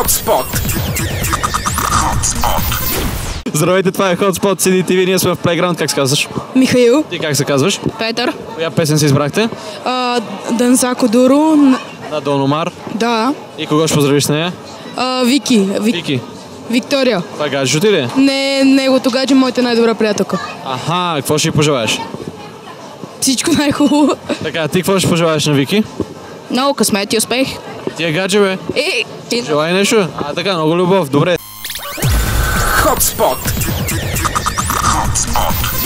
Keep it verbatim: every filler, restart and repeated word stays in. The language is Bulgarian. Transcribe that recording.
Hotspot! Здравейте, това е Hotspot, Си Ди Ти Ви, ние сме в Playground, как се казваш? Михаил. Ти как се казваш? Петър. Коя песен си избрахте? А, Данзако Дуро. На Дон Омар. Да. И кого ще поздравиш с нея? А, Вики. Вик... Вики. Виктория. Това гаджето ти ли? Не, неговото гадже, моята най-добра приятелка. Аха, какво ще й пожелаеш? Всичко най-хубаво. Така, ти какво ще пожелаеш на Вики? Много късмет и успех. Ти е гадже, бе. И, и... Желай нещо? А, така, много любов, добре. Hotspot! Hotspot!